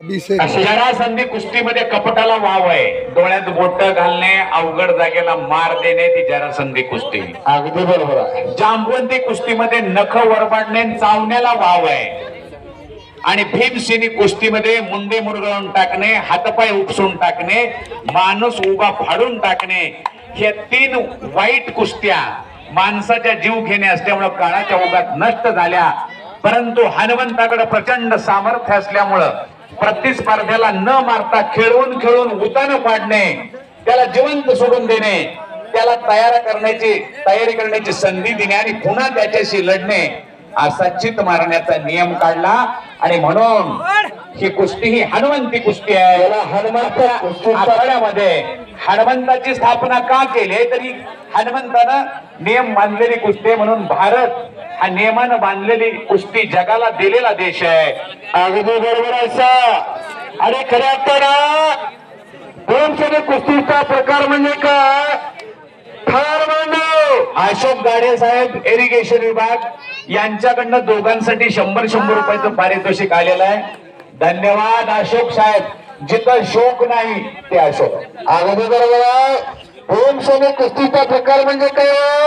जरासंधी कुस्तीमध्ये कपटाला वाव आहे. डोळ्यात बोट घालणे, अवघड जागेला मार देणे, ती जरासंधी कुस्ती. अगदी बरोबर आहे. जांबवंती कुस्तीमध्ये नख वरबाडणे, चावण्याला वाव आहे. आणि भीमसेनी कुस्तीमध्ये मुंडे मुरगळून टाकणे, हातपाय उपसून टाकणे, माणूस उभा फाडून टाकणे, हे तीन वाईट कुस्त्या माणसाच्या जीव घेणे असल्यामुळे काळाच्या ओघात नष्ट झाल्या. परंतु हनुमंताकडे प्रचंड सामर्थ्य असल्यामुळं प्रतिस्पर्ध्याला न मारता खेळून खेळून उतान पाडणे, त्याला जिवंत सोडून देणे, त्याला तयारी करण्याची संधी देणे आणि पुन्हा त्याच्याशी लढणे, असा चित मारण्याचा नियम काढला. आणि म्हणून ही कुस्ती ही हनुमंती कुस्ती आहे. आखाड्यामध्ये हनुमंताची स्थापना का केली, तरी हनुमंतानं नियम बांधलेली कुस्ती म्हणून भारत हा नियमानं बांधलेली कुस्ती जगाला दिलेला देश आहे. अगदी बरोबर आहे. आणि खऱ्या अर्थानं भीमसेनी कुस्तीचा प्रकार म्हणजे काय, ठार मांडव. अशोक गाडे साहेब, इरिगेशन विभाग यांच्याकडनं दोघांसाठी 100 रुपयाचं पारितोषिक आलेलं आहे. धन्यवाद अशोक साहेब. जिथं शोक नाही ते अशोक. अगदी बरोबर आहे. भीमसेनी कुस्तीचा प्रकार म्हणजे काय,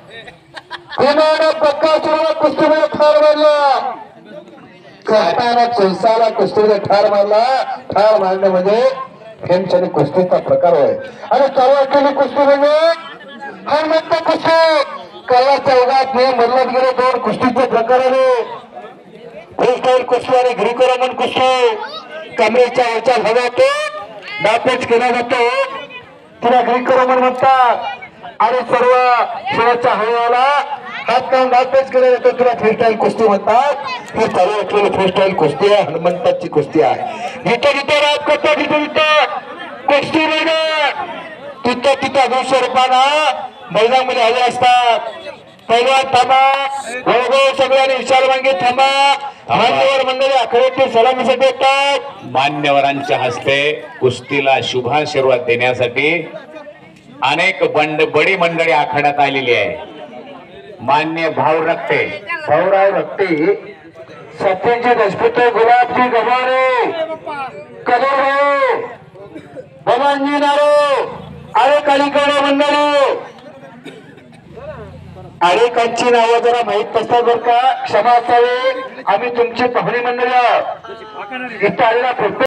भीमानं बक्कासुराला कुस्तीमध्ये ठार मारला, कृष्णानं कंसाला कुस्तीमध्ये ठार मारला. ठार मारणे म्हणजे भीमसेनी कुस्तीचा प्रकार होय. आणि सर्वात पहिली कुस्ती म्हणजे हनुमंत कुस्ती. कळवाच्या ओघात नियम बदलत गेले. दोन कुस्तीचे प्रकार आले, फ्रीस्टाईल कुस्ती आणि ग्रीको रोमन कुस्ती. कमरेच्या वरच्या भागातून डापेच केला जातो, तिला ग्रीको रोमन म्हणतात. आणि सर्व शेवटच्या हवाला हात काढून डापेच केला जातो, तिला फ्रीस्टाईल कुस्ती म्हणतात. ही सर्व असलेली फ्रीस्टाईल कुस्ती आहे, हनुमंताची कुस्ती आहे. जिथं जिथं राज करतो तिथं कुस्ती मैदान, तिथं 200 रुपयाला मैदानामध्ये हवे असतात. पहिल्यात थांबा, वैभव सगळ्यांनी विशाल वांगे थांबा. मान्यवर मंडळी आखड्याची सलामीसाठी येतात. मान्यवरांच्या हस्ते कुस्तीला शुभाशीर्वाद देण्यासाठी अनेक बडी मंडळी आखाड्यात आलेली आहे. मान्य भाऊ रक्ते, भाऊराव रक्ते, सत्यजी देशपुते, गुलाबजी गवारे, कदर भवानजी नारो, अनेक मंडळी. अनेकांची नावं जरा माहित नसतात बरं का, क्षमा असावी. आम्ही तुमची पाहुणी मंडळी आहोत. इथं आलेला प्रत्येक